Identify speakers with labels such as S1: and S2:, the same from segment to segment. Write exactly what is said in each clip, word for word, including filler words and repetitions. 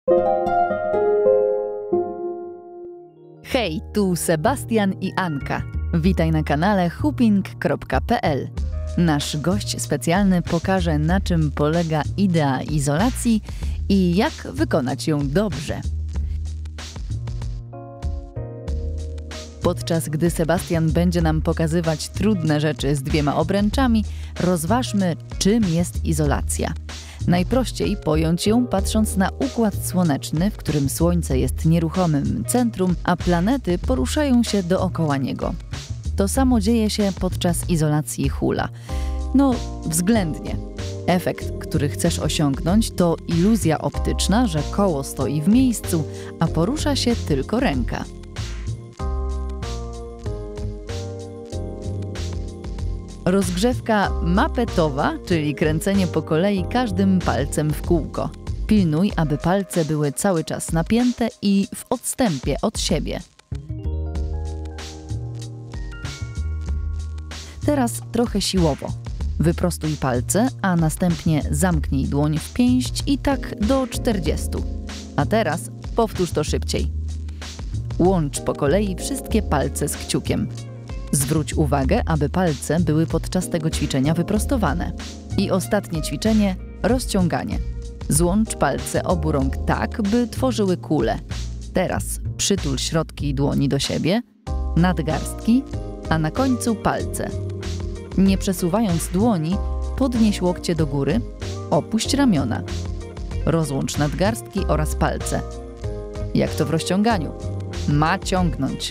S1: Hej, tu Sebastian i Anka. Witaj na kanale hooping kropka p l. Nasz gość specjalny pokaże, na czym polega idea izolacji i jak wykonać ją dobrze. Podczas gdy Sebastian będzie nam pokazywać trudne rzeczy z dwiema obręczami, rozważmy, czym jest izolacja. Najprościej pojąć ją patrząc na układ słoneczny, w którym Słońce jest nieruchomym centrum, a planety poruszają się dookoła niego. To samo dzieje się podczas izolacji hula. No, względnie. Efekt, który chcesz osiągnąć, to iluzja optyczna, że koło stoi w miejscu, a porusza się tylko ręka. Rozgrzewka mapetowa, czyli kręcenie po kolei każdym palcem w kółko. Pilnuj, aby palce były cały czas napięte i w odstępie od siebie. Teraz trochę siłowo. Wyprostuj palce, a następnie zamknij dłoń w pięść i tak do czterdziestu. A teraz powtórz to szybciej. Łącz po kolei wszystkie palce z kciukiem. Zwróć uwagę, aby palce były podczas tego ćwiczenia wyprostowane. I ostatnie ćwiczenie – rozciąganie. Złącz palce obu rąk tak, by tworzyły kulę. Teraz przytul środki dłoni do siebie, nadgarstki, a na końcu palce. Nie przesuwając dłoni, podnieś łokcie do góry, opuść ramiona. Rozłącz nadgarstki oraz palce. Jak to w rozciąganiu? Ma ciągnąć.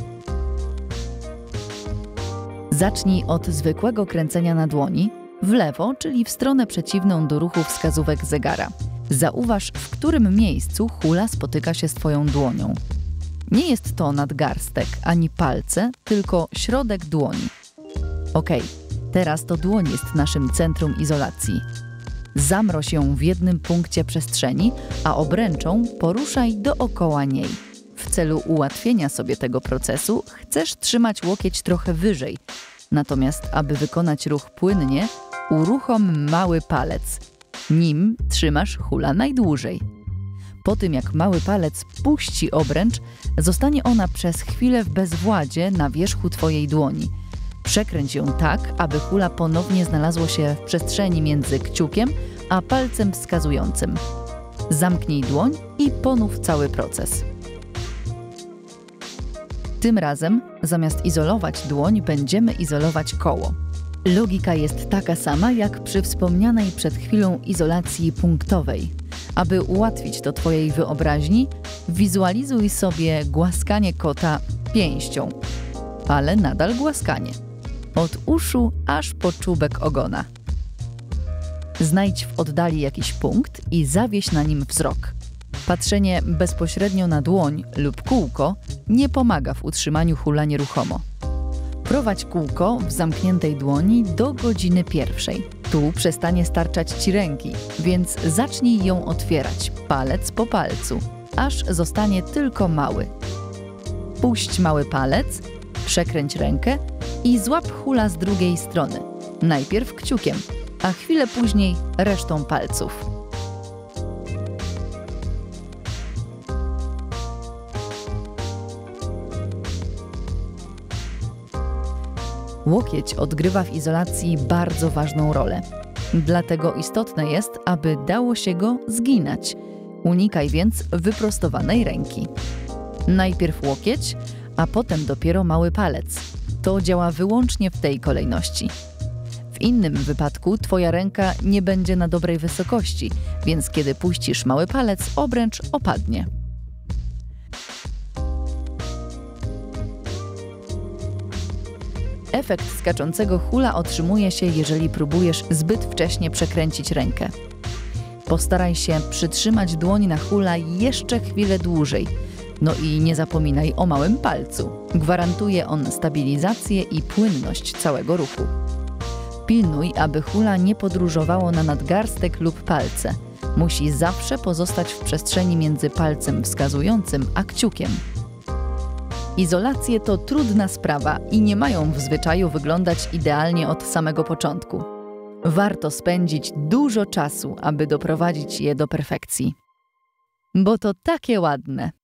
S1: Zacznij od zwykłego kręcenia na dłoni, w lewo, czyli w stronę przeciwną do ruchu wskazówek zegara. Zauważ, w którym miejscu hula spotyka się z Twoją dłonią. Nie jest to nadgarstek ani palce, tylko środek dłoni. Ok, teraz to dłoń jest naszym centrum izolacji. Zamroź ją w jednym punkcie przestrzeni, a obręczą poruszaj dookoła niej. W celu ułatwienia sobie tego procesu chcesz trzymać łokieć trochę wyżej. Natomiast, aby wykonać ruch płynnie, uruchom mały palec. Nim trzymasz hula najdłużej. Po tym, jak mały palec puści obręcz, zostanie ona przez chwilę w bezwładzie na wierzchu Twojej dłoni. Przekręć ją tak, aby hula ponownie znalazło się w przestrzeni między kciukiem a palcem wskazującym. Zamknij dłoń i ponów cały proces. Tym razem, zamiast izolować dłoń, będziemy izolować koło. Logika jest taka sama, jak przy wspomnianej przed chwilą izolacji punktowej. Aby ułatwić to Twojej wyobraźni, wizualizuj sobie głaskanie kota pięścią, ale nadal głaskanie. Od uszu aż po czubek ogona. Znajdź w oddali jakiś punkt i zawieś na nim wzrok. Patrzenie bezpośrednio na dłoń lub kółko nie pomaga w utrzymaniu hula nieruchomo. Prowadź kółko w zamkniętej dłoni do godziny pierwszej. Tu przestanie starczać Ci ręki, więc zacznij ją otwierać palec po palcu, aż zostanie tylko mały. Puść mały palec, przekręć rękę i złap hula z drugiej strony. Najpierw kciukiem, a chwilę później resztą palców. Łokieć odgrywa w izolacji bardzo ważną rolę. Dlatego istotne jest, aby dało się go zginać. Unikaj więc wyprostowanej ręki. Najpierw łokieć, a potem dopiero mały palec. To działa wyłącznie w tej kolejności. W innym wypadku Twoja ręka nie będzie na dobrej wysokości, więc kiedy puścisz mały palec, obręcz opadnie. Efekt skaczącego hula otrzymuje się, jeżeli próbujesz zbyt wcześnie przekręcić rękę. Postaraj się przytrzymać dłoń na hula jeszcze chwilę dłużej. No i nie zapominaj o małym palcu. Gwarantuje on stabilizację i płynność całego ruchu. Pilnuj, aby hula nie podróżowało na nadgarstek lub palce. Musi zawsze pozostać w przestrzeni między palcem wskazującym a kciukiem. Izolacje to trudna sprawa i nie mają w zwyczaju wyglądać idealnie od samego początku. Warto spędzić dużo czasu, aby doprowadzić je do perfekcji. bo to takie ładne.